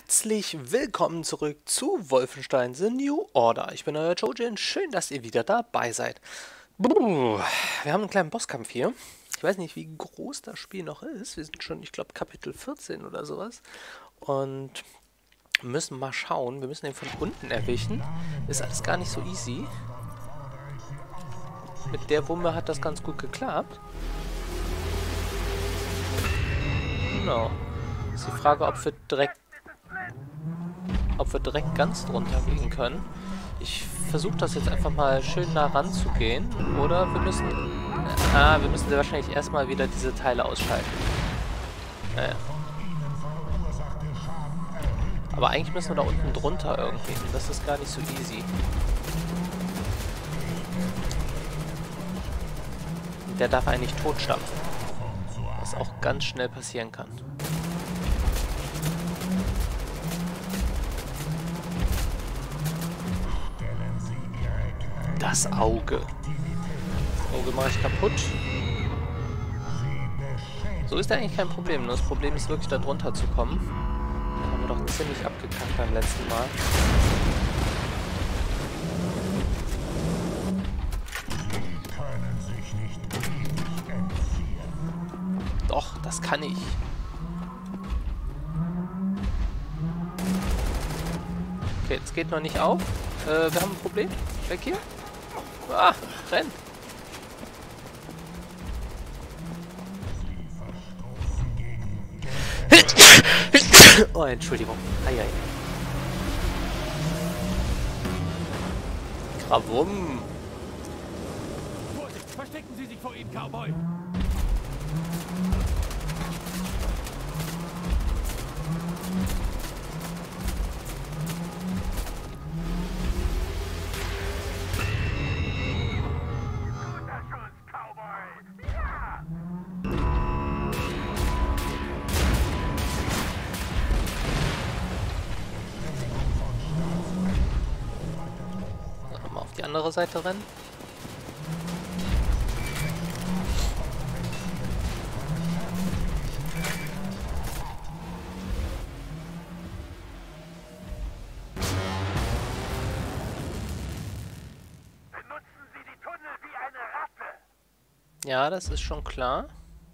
Herzlich willkommen zurück zu Wolfenstein The New Order. Ich bin euer Jojen, schön, dass ihr wieder dabei seid. Wir haben einen kleinen Bosskampf hier. Ich weiß nicht, wie groß das Spiel noch ist. Wir sind schon, ich glaube, Kapitel 14 oder sowas. Und müssen mal schauen. Wir müssen den von unten erwischen. Ist alles gar nicht so easy. Mit der Wumme hat das ganz gut geklappt. Genau. Ist die Frage, ob wir direkt ganz drunter gehen können. Ich versuche das jetzt einfach mal schön nah ranzugehen. Oder wir müssen... wir müssen wahrscheinlich erstmal wieder diese Teile ausschalten. Naja. Aber eigentlich müssen wir da unten drunter irgendwie. Das ist gar nicht so easy. Der darf eigentlich totstampfen. Was auch ganz schnell passieren kann. Das Auge. Das Auge mache ich kaputt. So ist ja eigentlich kein Problem. Nur das Problem ist wirklich, da drunter zu kommen. Da haben wir doch ziemlich abgekackt beim letzten Mal. Doch, das kann ich. Okay, es geht noch nicht auf. Wir haben ein Problem. Weg hier. Ah, renn. Oh, Entschuldigung. Eieiei. Krawum. Vorsicht, verstecken Sie sich vor ihm, Cowboy. Die andere Seite rennen. Benutzen Sie die Tunnel wie eine Ratte. Ja, das ist schon klar.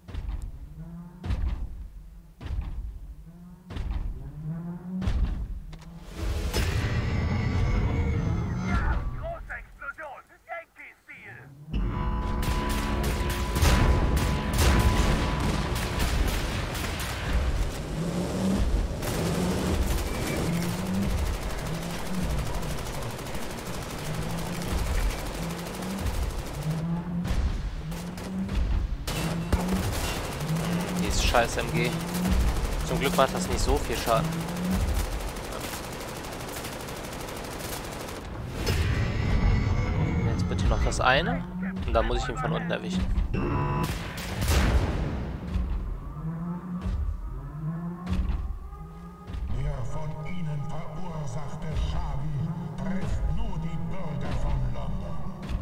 Scheiß MG. Zum Glück macht das nicht so viel Schaden. Jetzt bitte noch das eine. Und dann muss ich ihn von unten erwischen. Der von Ihnen verursachte Schaden trifft nur die Bürger von London.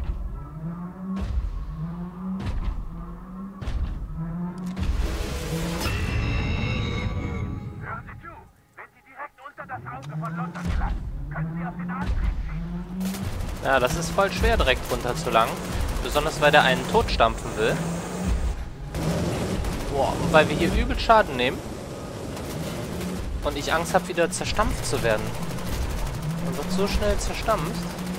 Ja, das ist voll schwer, direkt runter zu lang. Besonders, weil der einen totstampfen will. Boah, und weil wir hier übel Schaden nehmen. Und ich Angst habe, wieder zerstampft zu werden. Man wird so schnell zerstampft.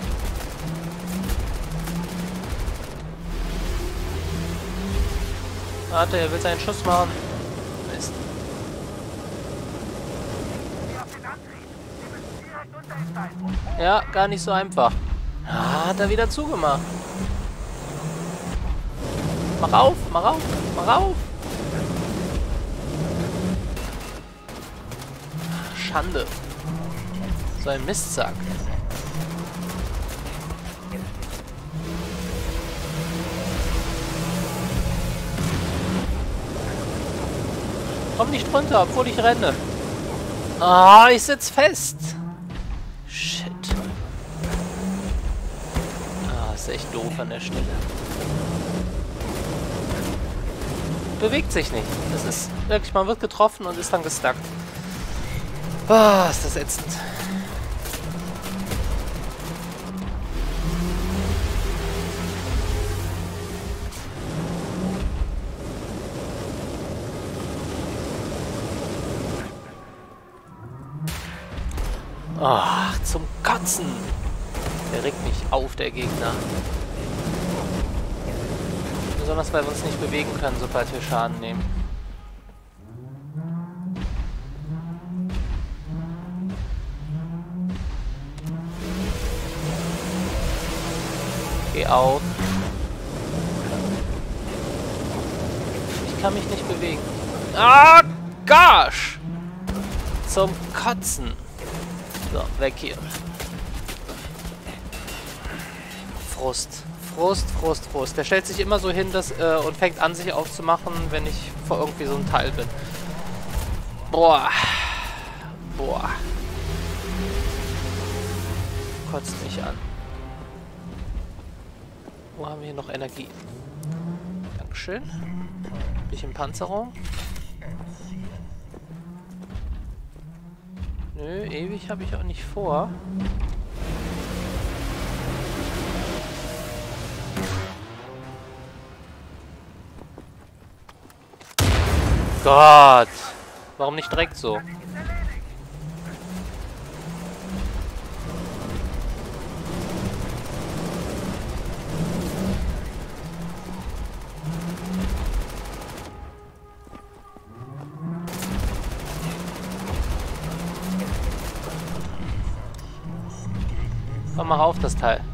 Warte, er will seinen Schuss machen. Mist. Ja, gar nicht so einfach. Ah, hat er wieder zugemacht. Mach auf, mach auf, mach auf. Schande. So ein Mistsack. Komm nicht runter, obwohl ich renne. Ah, ich sitz fest. Shit. Ah, ist echt doof an der Stelle. Bewegt sich nicht. Das ist wirklich, man wird getroffen und ist dann gestuckt. Ah, ist das ätzend. Ach, zum Kotzen. Der regt mich auf, der Gegner. Besonders, weil wir uns nicht bewegen können, sobald wir Schaden nehmen. Geh auf. Ich kann mich nicht bewegen. Ah, gosh! Zum Kotzen. So, weg hier. Frust. Frust. Der stellt sich immer so hin und fängt an, sich aufzumachen, wenn ich vor irgendwie so einem Teil bin. Boah. Kotzt mich an. Wo haben wir hier noch Energie? Dankeschön. Bisschen Panzerung. Nö, ewig habe ich auch nicht vor. Gott! Warum nicht direkt so? Komm, mach auf das Teil.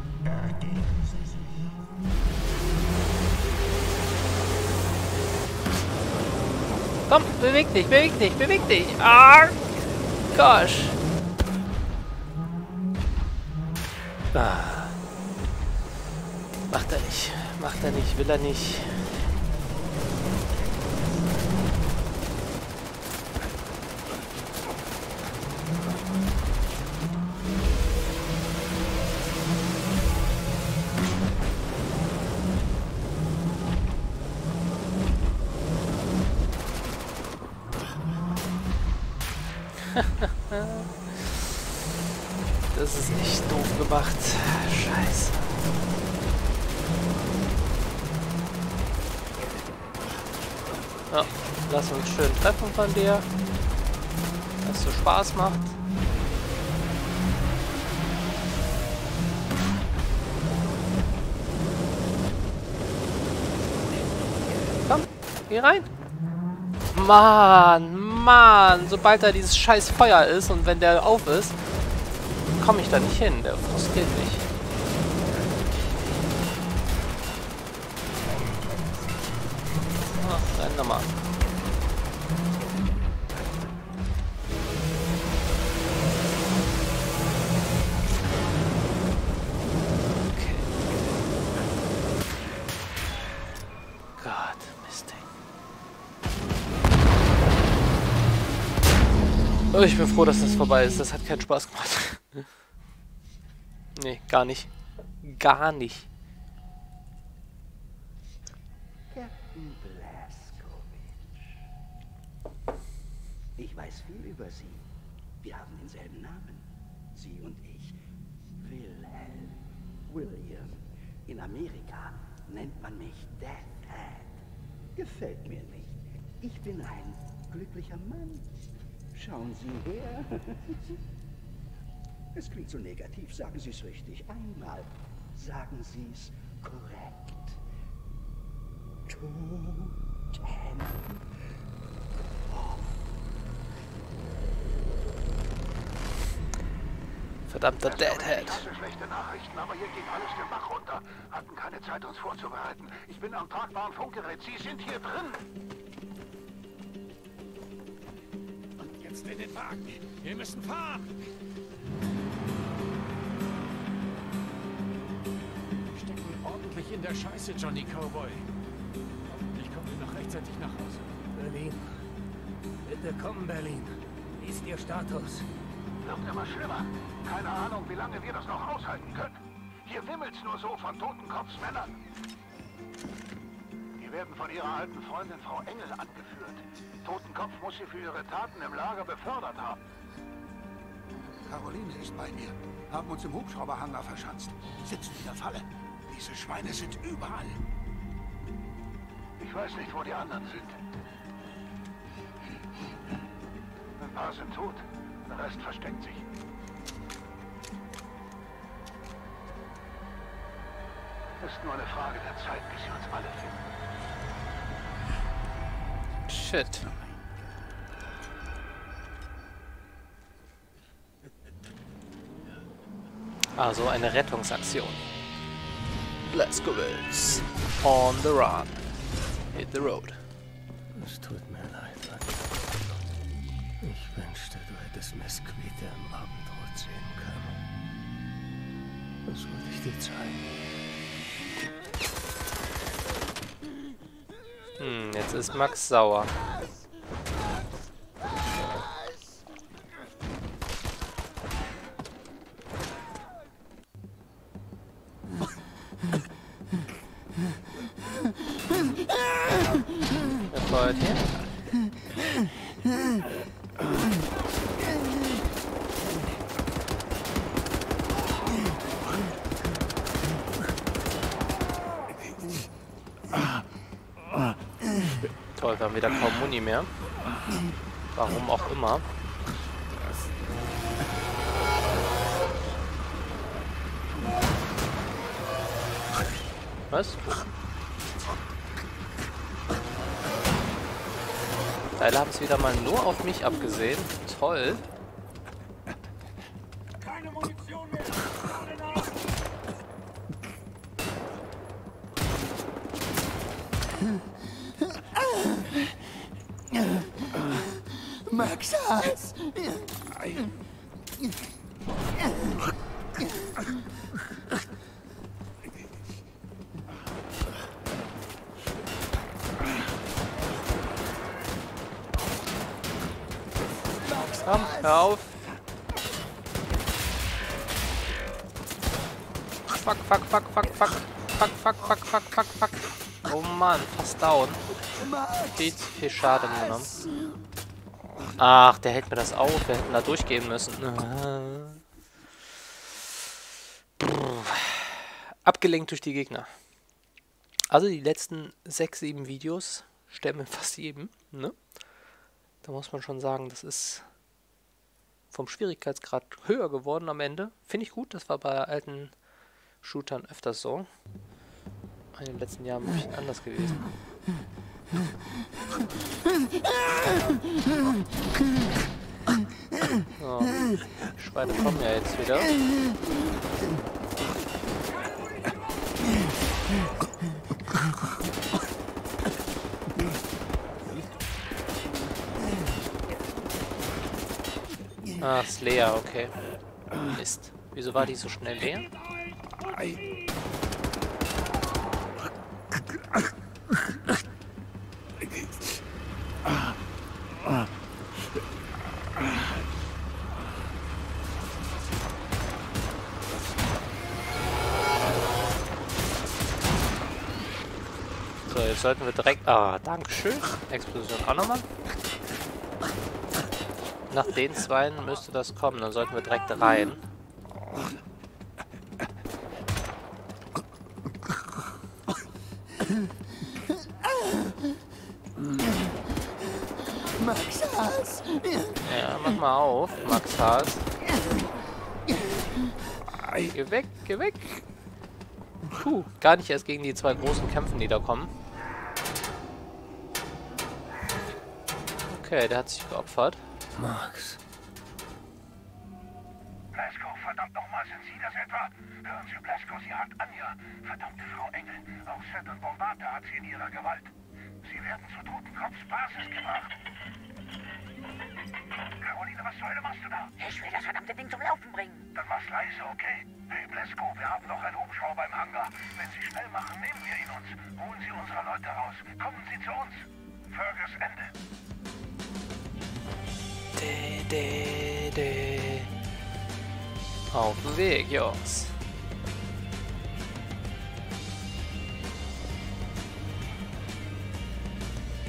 Komm, beweg dich. Ah, gosh. Ah. Macht er nicht, will er nicht. Das ist echt doof gemacht. Scheiße. Ja, lass uns schön treffen von dir. Dass so Spaß macht. Komm, geh rein. Mann, sobald da dieses scheiß Feuer ist und wenn der auf ist, komme ich da nicht hin. Der frustriert mich. Ach, dann nochmal. Okay. Gott, Mist. Oh, ich bin froh, dass das vorbei ist. Das hat keinen Spaß gemacht. Nee, gar nicht. Gar nicht. Captain Blazkowicz. Ich weiß viel über Sie. Wir haben denselben Namen. Sie und ich. Wilhelm. William. In Amerika nennt man mich Deathhead. Gefällt mir nicht. Ich bin ein glücklicher Mann. Schauen Sie her. Es klingt so negativ. Sagen Sie es richtig. Einmal. Sagen Sie es korrekt. Toten. Verdammter Deadhead. Ich hatte schlechte Nachrichten, aber hier ging alles den Bach runter. Hatten keine Zeit, uns vorzubereiten. Ich bin am tragbaren Funkgerät. Sie sind hier drin. Und jetzt in den Wagen. Wir müssen fahren. Wir stecken ordentlich in der Scheiße, Johnny Cowboy. Hoffentlich kommen wir noch rechtzeitig nach Hause. Berlin. Bitte kommen, Berlin. Wie ist Ihr Status? Wird immer schlimmer. Keine Ahnung, wie lange wir das noch aushalten können. Hier wimmelt's nur so von Totenkopfsmännern. Die werden von ihrer alten Freundin Frau Engel angeführt. Totenkopf muss sie für ihre Taten im Lager befördert haben. Caroline ist bei mir. Haben uns im Hubschrauberhangar verschanzt. Sitzen in der Falle. Diese Schweine sind überall. Ich weiß nicht, wo die anderen sind. Ein paar sind tot. Der Rest versteckt sich. Ist nur eine Frage der Zeit, bis sie uns alle finden. Shit. Also eine Rettungsaktion. Blazkowicz. On the run. Hit the road. Es tut mir leid, Mann. Ich wünschte, du hättest Mesquite am Abendrot sehen können. Das wollte ich dir zeigen. Jetzt ist Max sauer. Wer feuert hier? Toll, wir haben wieder kaum Muni mehr. Warum auch immer. Was? Teile haben es wieder mal nur auf mich abgesehen. Toll. Keine Munition mehr! Max Haas! Komm, hör auf. Fuck, fuck, fuck, fuck, fuck. Fuck, fuck, fuck, fuck, fuck, fuck. Oh Mann, fast down. Viel zu viel Schaden genommen. Ach, der hält mir das auf. Wir hätten da durchgehen müssen. Abgelenkt durch die Gegner. Also die letzten 6, 7 Videos sterben wir fast jedem. Ne? Da muss man schon sagen, das ist vom Schwierigkeitsgrad höher geworden am Ende. Finde ich gut, das war bei alten Shootern öfters so. In den letzten Jahren ein bisschen anders gewesen. So, die Schweine kommen ja jetzt wieder. Ah, ist leer, okay. Mist. Wieso war die so schnell leer? So, jetzt sollten wir direkt... Ah, dankeschön. Explosion auch nochmal. Nach den zwei müsste das kommen, dann sollten wir direkt rein. Max Haas! Ja, mach mal auf, Max Haas. Geh weg, geh weg! Puh, gar nicht erst gegen die zwei großen kämpfen, die da kommen. Okay, der hat sich geopfert. Max. Blasko, verdammt nochmal, sind Sie das etwa? Hören Sie, Blasko, sie hat Anja. Verdammte Frau Engel. Auch Seth und Bombate hat sie in ihrer Gewalt. Sie werden zu Totenkopfs Basis gebracht. Caroline, was zur Hölle machst du da? Ich will das verdammte Ding zum Laufen bringen. Dann mach's leise, okay? Hey, Blasko, wir haben noch einen Hubschrauber im Hangar. Wenn Sie schnell machen, nehmen wir ihn uns. Holen Sie unsere Leute raus. Kommen Sie zu uns. Fergus Ende. Auf dem Weg, Jungs.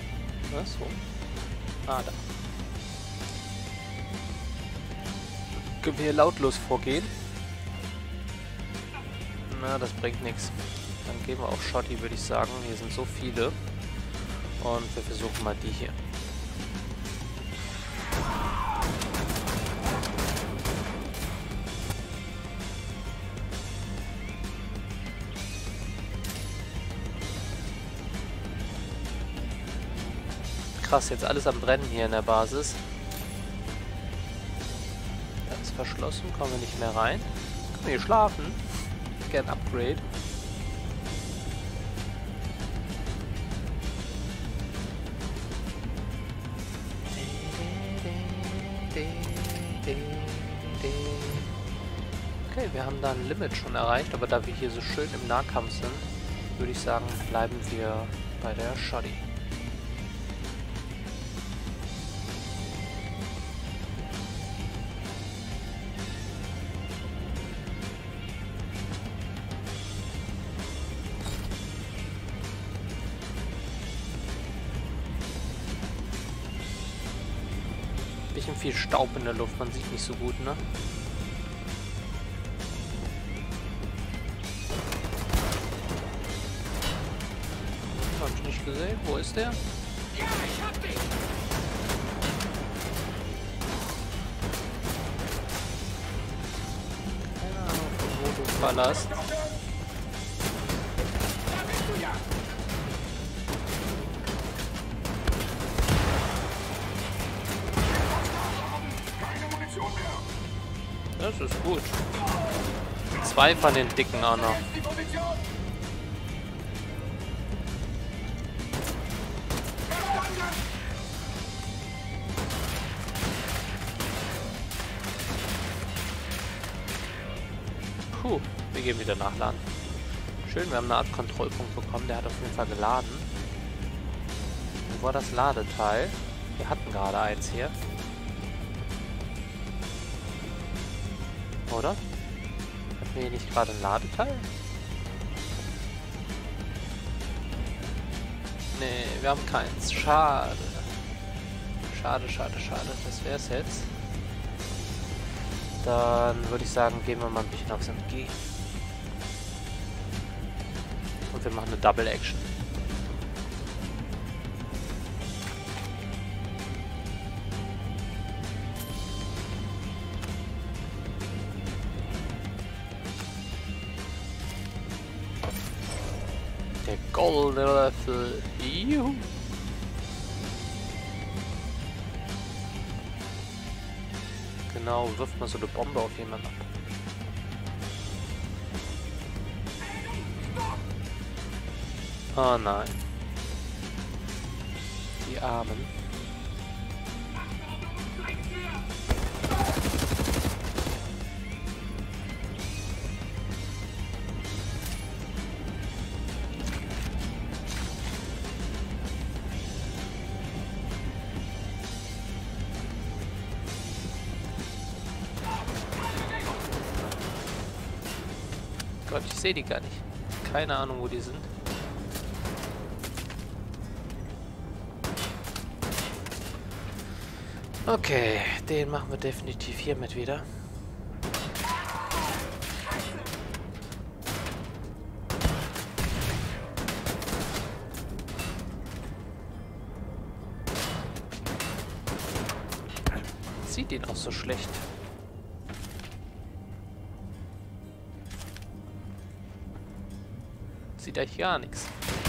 Was? Wo? Ah, da. Können wir hier lautlos vorgehen? Na, das bringt nichts. Dann gehen wir auf Shotty, würde ich sagen. Hier sind so viele. Und wir versuchen mal die hier. Krass, jetzt alles am Brennen hier in der Basis. Da ist verschlossen, kommen wir nicht mehr rein. Können wir hier schlafen? Gern Upgrade. Okay, wir haben da ein Limit schon erreicht, aber da wir hier so schön im Nahkampf sind, würde ich sagen, bleiben wir bei der Shotty. Bisschen viel Staub in der Luft, man sieht nicht so gut, ne? Hab ich nicht gesehen. Wo ist der? Ja, ich hab dich! Keine Ahnung, von wo du ballerst. Das ist gut. 2 von den Dicken auch noch. Puh, wir gehen wieder nachladen. Schön, wir haben eine Art Kontrollpunkt bekommen. Der hat auf jeden Fall geladen. Wo war das Ladeteil? Wir hatten gerade eins hier. Oder? Hatten wir hier nicht gerade ein Ladeteil? Nee, wir haben keins. Schade. Schade, schade, schade. Das wär's jetzt. Dann würde ich sagen, gehen wir mal ein bisschen aufs MG. Und wir machen eine Double Action. Der goldene Löffel. Juhu. Genau, wirft man so eine Bombe auf jemanden ab. Oh nein. Die Armen. Gott, ich sehe die gar nicht. Keine Ahnung, wo die sind. Okay, den machen wir definitiv hiermit wieder. Sieht ihn auch so schlecht. Sieht eigentlich gar nichts.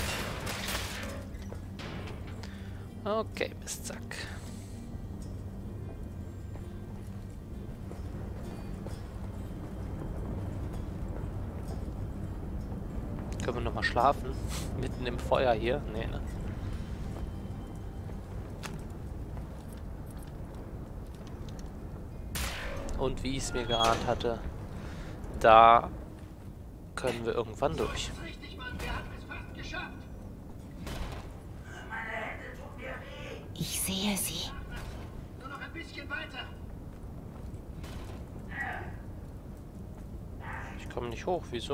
Okay, bis zack. Können wir nochmal schlafen? Mitten im Feuer hier? Nee, ne? Und wie ich es mir geahnt hatte, da können wir irgendwann durch. Ich sehe sie. Nur noch ein bisschen weiter. Ich komme nicht hoch. Wieso?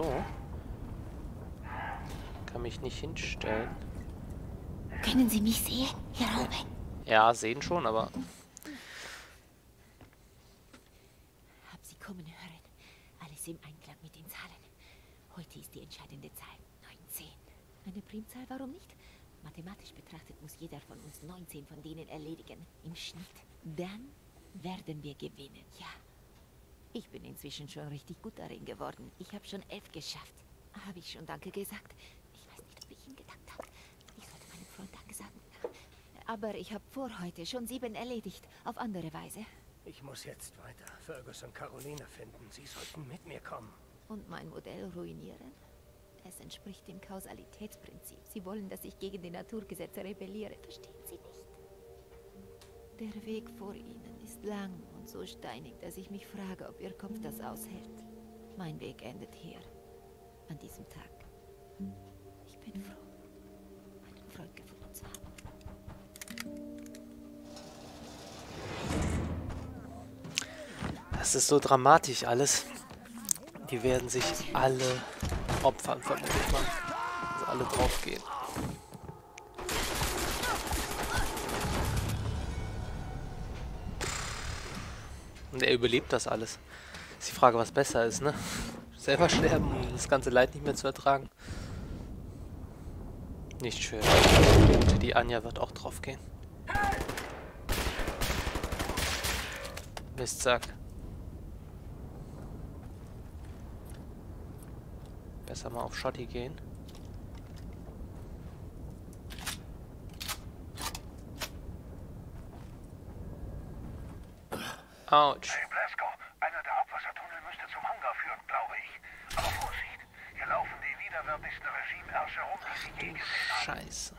Kann mich nicht hinstellen. Können Sie mich sehen, Herr Robin? Ja, sehen schon, aber... kommen hören. Alles im Einklang mit den Zahlen. Heute ist die entscheidende Zahl 19. Eine Primzahl, warum nicht? Mathematisch betrachtet muss jeder von uns 19 von denen erledigen. Im Schnitt. Dann werden wir gewinnen. Ja. Ich bin inzwischen schon richtig gut darin geworden. Ich habe schon 11 geschafft. Habe ich schon Danke gesagt? Ich weiß nicht, ob ich ihn gedankt habe. Ich sollte meinem Freund Danke sagen. Aber ich habe vor heute schon 7 erledigt. Auf andere Weise. Ich muss jetzt weiter Fergus und Caroline finden. Sie sollten mit mir kommen. Und mein Modell ruinieren? Es entspricht dem Kausalitätsprinzip. Sie wollen, dass ich gegen die Naturgesetze rebelliere. Verstehen Sie nicht? Der Weg vor Ihnen ist lang und so steinig, dass ich mich frage, ob Ihr Kopf das aushält. Mein Weg endet hier. An diesem Tag. Ich bin froh, einen Freund gefunden zu haben. Das ist so dramatisch alles. Die werden sich alle opfern, vermute ich mal. Also alle draufgehen. Und er überlebt das alles. Ist die Frage, was besser ist, ne? Selber sterben und das ganze Leid nicht mehr zu ertragen. Nicht schön. Die Anja wird auch draufgehen. Mistsack. Besser mal auf Schotti gehen. Autsch. Hey Blasco, einer der Abwassertunnel müsste zum Hangar führen, glaube ich. Aber Vorsicht, hier laufen die widerwärtigsten Regimeherrscher rum, die sie je gesehen haben. Scheiße.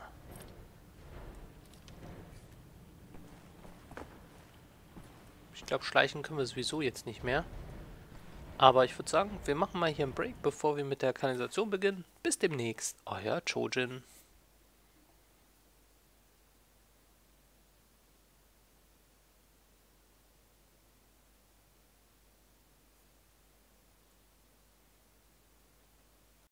Ich glaube, schleichen können wir sowieso jetzt nicht mehr. Aber ich würde sagen, wir machen mal hier einen Break, bevor wir mit der Kanalisation beginnen. Bis demnächst, euer Chojin.